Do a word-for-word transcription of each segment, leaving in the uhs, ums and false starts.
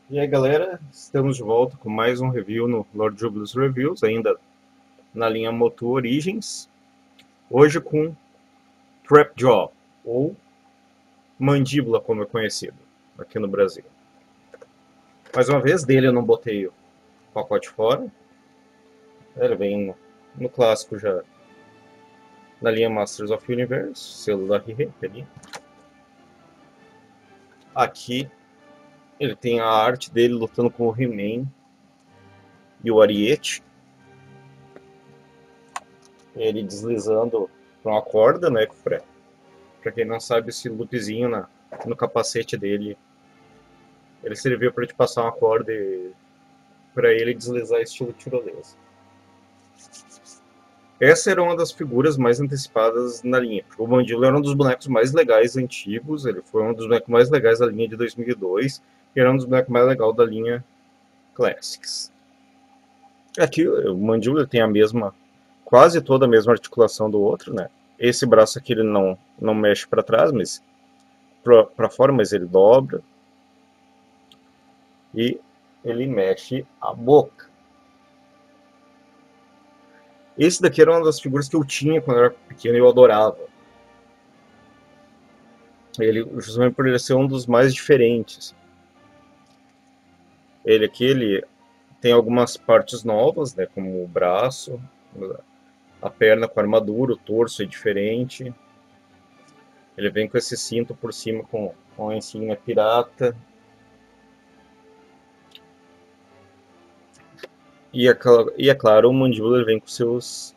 E aí galera, estamos de volta com mais um review no Lord Jubileus Reviews, ainda na linha Motu Origins. Hoje com Trapjaw, ou Mandíbula como é conhecido aqui no Brasil. Mais uma vez, dele eu não botei o pacote fora. Ele vem no, no clássico já na linha Masters of Universe, selo da He-He ali. Aqui ele tem a arte dele lutando com o He-Man e o Ariete. Ele deslizando com uma corda, né, pra Pra quem não sabe, esse loopzinho na, no capacete dele, ele serviu para te passar uma corda e para ele deslizar estilo tirolesa. Essa era uma das figuras mais antecipadas na linha. O Mandíbula era um dos bonecos mais legais antigos, ele foi um dos bonecos mais legais da linha de dois mil e dois e era um dos bonecos mais legais da linha Classics. Aqui o Mandíbula tem a mesma, quase toda a mesma articulação do outro, né? Esse braço aqui ele não, não mexe para trás, mas para fora, mas ele dobra. E ele mexe a boca. Esse daqui era uma das figuras que eu tinha quando eu era pequeno e eu adorava. Ele, justamente por ele ser um dos mais diferentes. Ele aqui, ele tem algumas partes novas, né, como o braço, a perna com armadura, o torso é diferente. Ele vem com esse cinto por cima com, com a insígnia pirata. E, é, e é claro, o Mandíbula vem com seus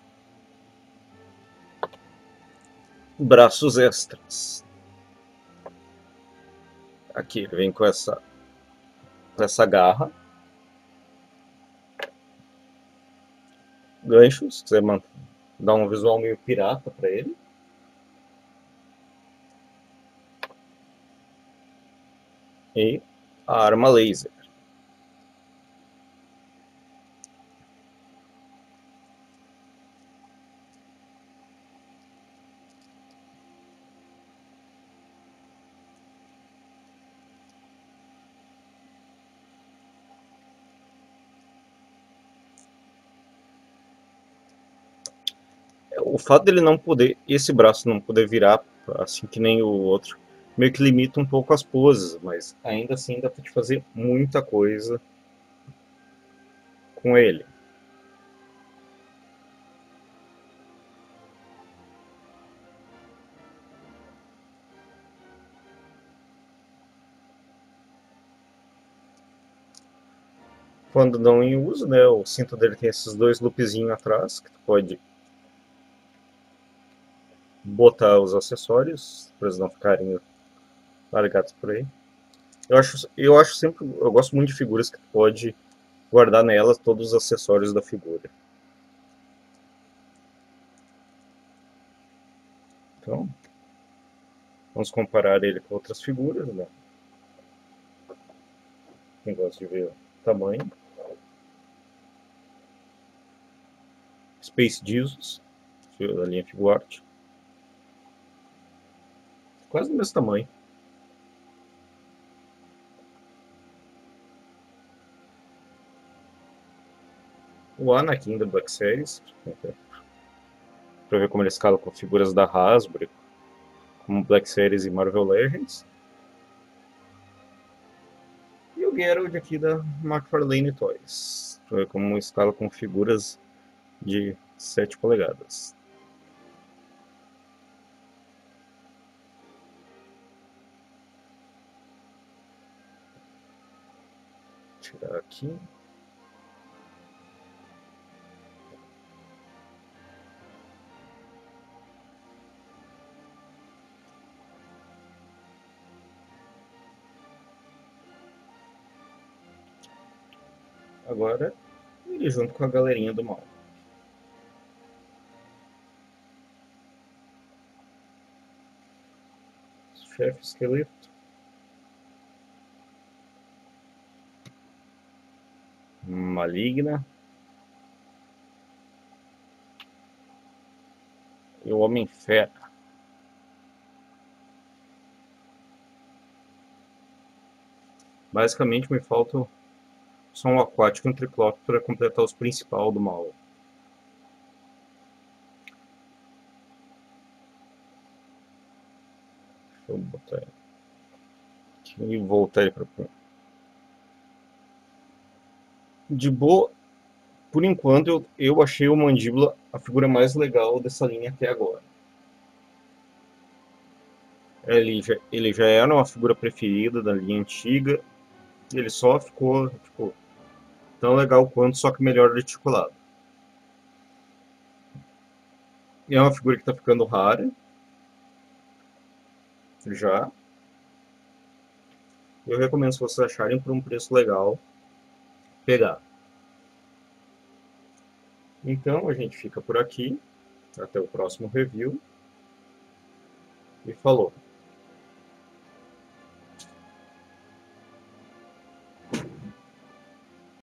braços extras. Aqui, ele vem com essa, com essa garra. Ganchos, se quiser dar um visual meio pirata para ele. E a arma laser. O fato dele não poder, esse braço não poder virar assim que nem o outro, meio que limita um pouco as poses, mas ainda assim dá pra te fazer muita coisa com ele. Quando não em uso, né, o cinto dele tem esses dois loopzinhos atrás, que tu pode botar os acessórios, para eles não ficarem largados por aí. Eu acho, eu acho sempre, eu gosto muito de figuras que tu pode guardar nelas todos os acessórios da figura. Então, vamos comparar ele com outras figuras, né? Quem gosta de ver o tamanho. Space Jesus, da linha Figuarte. Quase do mesmo tamanho. O Anakin da Black Series, para ver como ele escala com figuras da Hasbro, como Black Series e Marvel Legends. E o Geralt aqui da McFarlane Toys, para ver como escala com figuras de sete polegadas. Vou tirar aqui. Agora, ele junto com a galerinha do mal. Chefe Esqueleto. Maligna. E o Homem-Fera. Basicamente me falta só um aquático e um triclópio para completar os principais do mal. Deixa eu botar aqui e voltar ele para de boa. Por enquanto eu, eu achei o Mandíbula a figura mais legal dessa linha até agora. Ele já, ele já era uma figura preferida da linha antiga. Ele só ficou tipo, tão legal quanto, só que melhor articulado. E é uma figura que está ficando rara. Já. Eu recomendo, se vocês acharem por um preço legal, pegar. Então a gente fica por aqui. Até o próximo review. E falou!